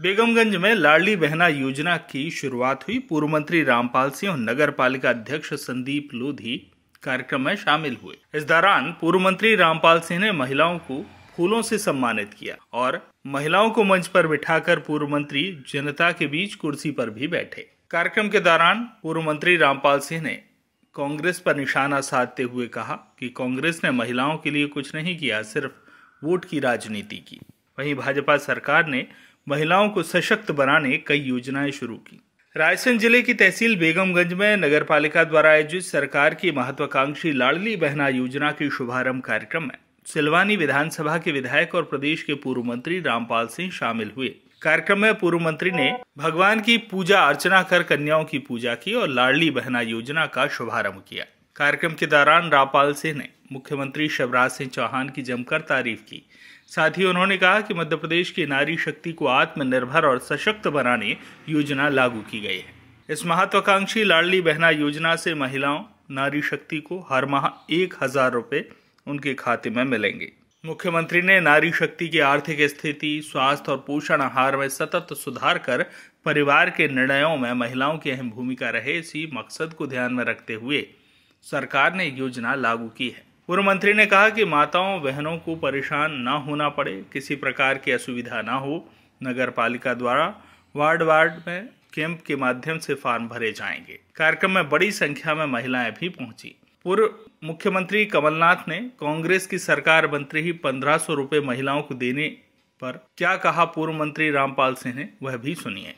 बेगमगंज में लाडली बहना योजना की शुरुआत हुई। पूर्व मंत्री रामपाल सिंह और नगर पालिका अध्यक्ष संदीप लोधी कार्यक्रम में शामिल हुए। इस दौरान पूर्व मंत्री रामपाल सिंह ने महिलाओं को फूलों से सम्मानित किया और महिलाओं को मंच पर बिठाकर पूर्व मंत्री जनता के बीच कुर्सी पर भी बैठे। कार्यक्रम के दौरान पूर्व मंत्री रामपाल सिंह ने कांग्रेस पर निशाना साधते हुए कहा कि कांग्रेस ने महिलाओं के लिए कुछ नहीं किया, सिर्फ वोट की राजनीति की। वहीं भाजपा सरकार ने महिलाओं को सशक्त बनाने कई योजनाएं शुरू की। रायसेन जिले की तहसील बेगमगंज में नगर पालिका द्वारा आयोजित सरकार की महत्वाकांक्षी लाडली बहना योजना के शुभारंभ कार्यक्रम में सिलवानी विधानसभा के विधायक और प्रदेश के पूर्व मंत्री रामपाल सिंह शामिल हुए। कार्यक्रम में पूर्व मंत्री ने भगवान की पूजा अर्चना कर कन्याओं की पूजा की और लाडली बहना योजना का शुभारंभ किया। कार्यक्रम के दौरान रामपाल सिंह ने मुख्यमंत्री शिवराज सिंह चौहान की जमकर तारीफ की। साथ ही उन्होंने कहा कि मध्य प्रदेश की नारी शक्ति को आत्मनिर्भर और सशक्त बनाने योजना लागू की गई है। इस महत्वाकांक्षी लाडली बहना योजना से महिलाओं नारी शक्ति को हर माह 1000 रुपए उनके खाते में मिलेंगे। मुख्यमंत्री ने नारी शक्ति की आर्थिक स्थिति, स्वास्थ्य और पोषण आहार में सतत सुधार कर परिवार के निर्णयों में महिलाओं की अहम भूमिका रहे, इसी मकसद को ध्यान में रखते हुए सरकार ने योजना लागू की है। पूर्व मंत्री ने कहा कि माताओं बहनों को परेशान न होना पड़े, किसी प्रकार की असुविधा न हो। नगर पालिका द्वारा वार्ड में कैंप के माध्यम से फॉर्म भरे जाएंगे। कार्यक्रम में बड़ी संख्या में महिलाएं भी पहुंची। पूर्व मुख्यमंत्री कमलनाथ ने कांग्रेस की सरकार बनते ही 1500 रुपए महिलाओं को देने पर क्या कहा पूर्व मंत्री रामपाल सिंह ने, वह भी सुनिए।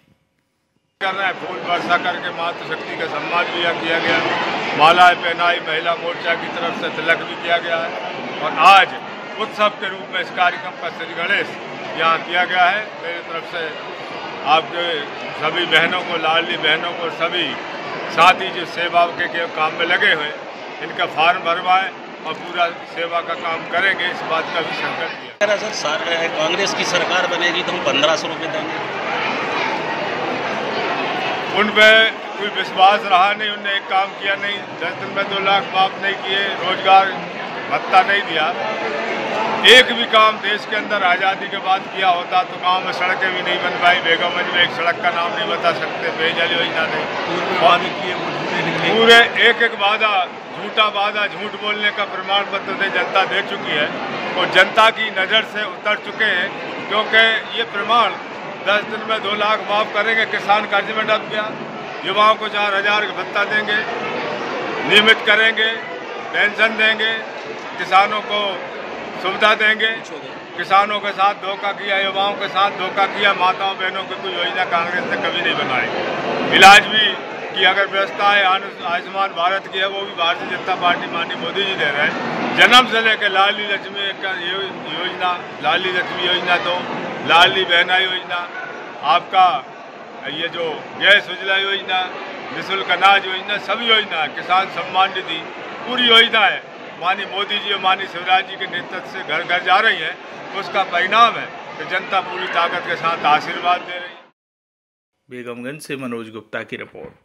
फूल वर्षा करके मातृशक्ति का सम्मान भी किया गया, मालाएं पहनाई, महिला मोर्चा की तरफ से तिलक भी किया गया है और आज उत्सव के रूप में इस कार्यक्रम का श्री गणेश यहाँ किया गया है। मेरी तरफ से आपके सभी बहनों को, लाडली बहनों को, सभी साथी जो सेवा के काम में लगे हुए इनका फॉर्म भरवाएं और पूरा सेवा का काम करेंगे, इस बात का भी संकल्प किया। सर कांग्रेस की सरकार बनेगी तो हम 1500 रुपये देंगे। उन पर कोई विश्वास रहा नहीं, उनने एक काम किया नहीं, 10 दिन में 2 लाख माफ नहीं किए, रोजगार भत्ता नहीं दिया। एक भी काम देश के अंदर आज़ादी के बाद किया होता तो गांव में सड़कें भी नहीं बन पाई। बेगमगंज में एक सड़क का नाम नहीं बता सकते, पेयजल योजना नहीं। पूरे एक वादा, झूठा वादा, झूठ बोलने का प्रमाण पत्र जनता दे चुकी है और जनता की नज़र से उतर चुके हैं, क्योंकि ये प्रमाण 10 दिन में 2 लाख माफ करेंगे। किसान कर्ज में डूब गया, युवाओं को 4000 का भत्ता देंगे, नियमित करेंगे, पेंशन देंगे, किसानों को सुविधा देंगे। किसानों के साथ धोखा किया, युवाओं के साथ धोखा किया, माताओं बहनों की कोई योजना कांग्रेस ने कभी नहीं बनाई। इलाज भी की अगर व्यवस्था है, आयुष्मान भारत की है, वो भी भारतीय जनता पार्टी माननीय मोदी जी दे रहे हैं। जन्म से लेकर लाडली लक्ष्मी योजना, लाडली लक्ष्मी योजना 2, लाडली बहना योजना, आपका ये जो गैस उजला योजना, निःशुल्क अनाज योजना, सभी योजना, किसान सम्मान निधि, पूरी योजना है माननीय मोदी जी और माननीय शिवराज जी के नेतृत्व से घर घर जा रही है। उसका परिणाम है कि जनता पूरी ताकत के साथ आशीर्वाद दे रही है। बेगमगंज से मनोज गुप्ता की रिपोर्ट।